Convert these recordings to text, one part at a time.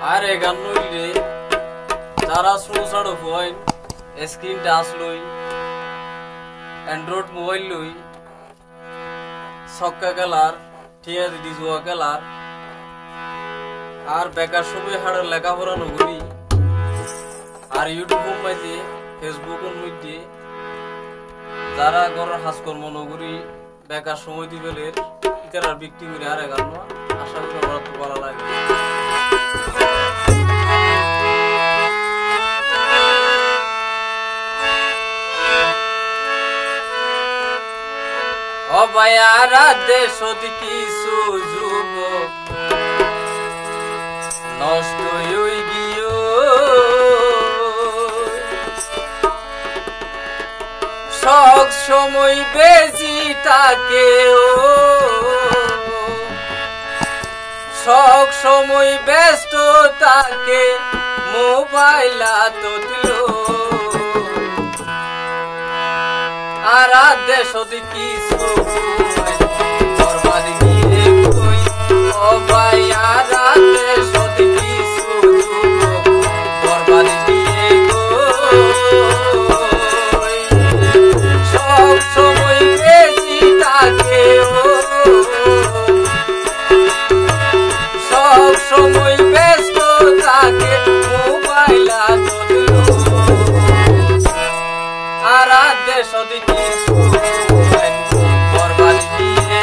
আরে গান নইলে যারা স্লো ছাড়ো পয়েন্ট স্ক্রিন টাচ লই অ্যান্ড্রয়েড মোবাইল লই ছক্কা খেলার ঠিয়া দিদি জুয়া খেলার আর বেকার সবই হাড়ের লেখাপড়া নগরী আর ইউটিউব মাইতে ফেসবুকের মধ্যে যারা ঘরের কাজকর্ম নগরী বেকার সময় দিবেলের ইতার বিক্রি করে আর এগার আশা করি আমার তো ভালো লাগে অবায়ারা দেশ কিছু যুব নষ্ট হই গিয়ে সব সময় বেজি তাকে সব সময় ব্যস্ত তাকে মোবাইল তো দিল আর দেশ কিছু বরবাদি গিয়ে কই ও ভাই আর দেশ কিছু বরবাদি গিয়ে কই সব সময় বেশি তাকে সব সময় ব্যস্ত তাকে মোবাইল আর দেশ কিছু বরবাদি গিয়ে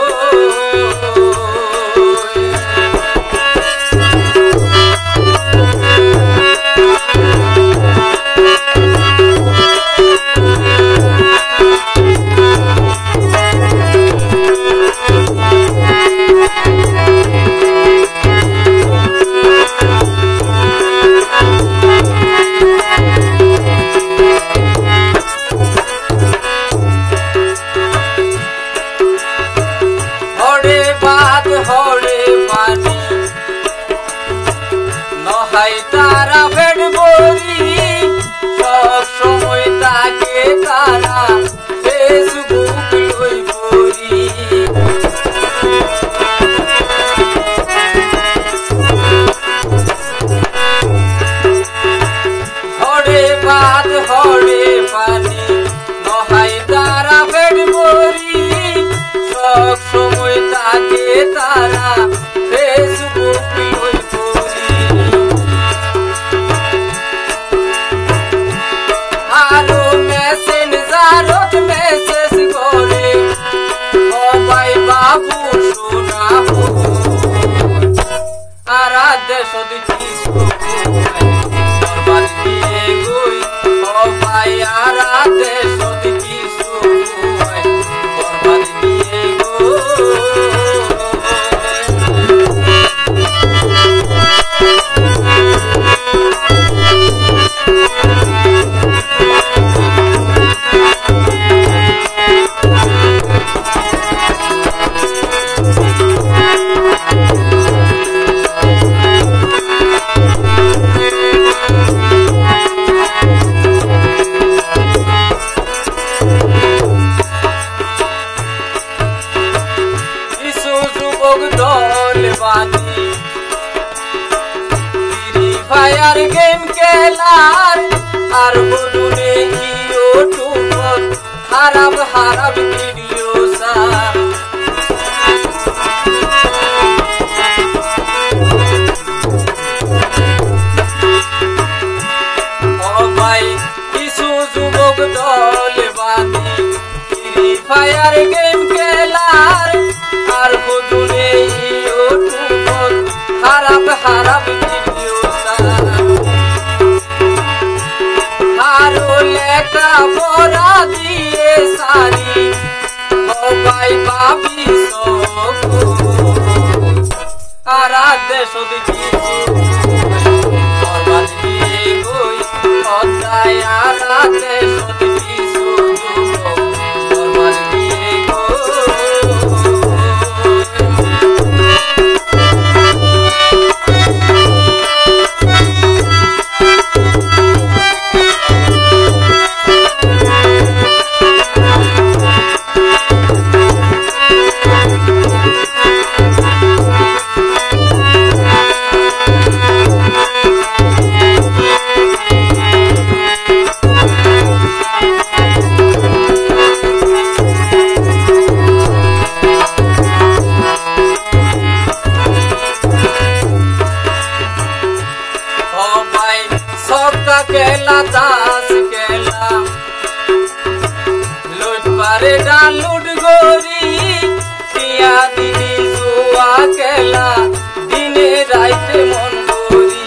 তারা পেট ভরি সব সময় তাকে তারা ফেসবুক লই পড়ি হরে ভাত হরে পানি নহাই তারা পেট ভরি সব সময় তাকে তারা ফেসবুক লই আরো মেসেঞ্জারত মেসেজ করে ও ভাই বাবু শোনাবো আর দেশ কিছু বরবাদ দিয়ে গই ও ভাই আর দেশ কিছু বরবাদ দিয়ে দল বাঁধি ফ্রি ফায়ার গেম খেলার আর বলুনে ইউটিউব হারাম হারাম ভিডিও সার ও ভাই কিছু যুবক দল বাঁধি ফ্রি ফায়ার গেম খেলার আর বলুনে হারাম হারাম ভিডিও আরো লেখা পড়া দিয়ে সারি ও ভাই ভাবি আর দেশ কিছু বরবাদ দিয়ে গই অধ্যায় আর দেশ কিছু বরবাদ দিয়ে পারে ডাউনলোড করি টিয়া দিদি জুয়া খেলা দিনে রাইতে মন করি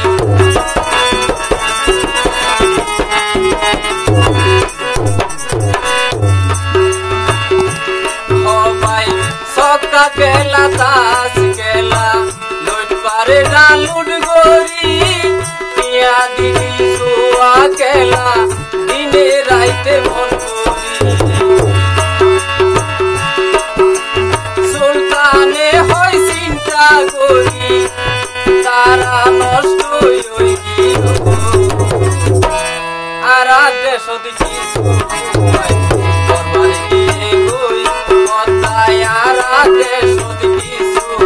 সবাই সক্কা খেলা তাস খেলা লুট পারে ডাউনলোড করি টিয়া দিদি জুয়া খেলা দিনে রাইতে মন সুলতানে হয় চিন্তা করি তারা নষ্ট হইবি আর দেশ দেখি কথায় আর দেশ দেখি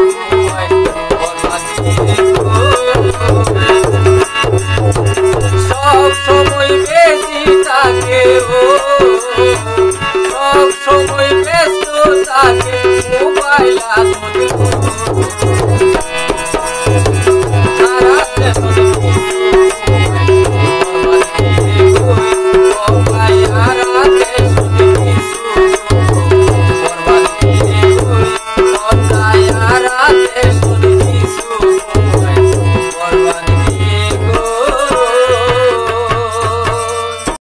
সব সময় বেশি থাকে সব সময় ব্যস্ত থাকে মোবাইল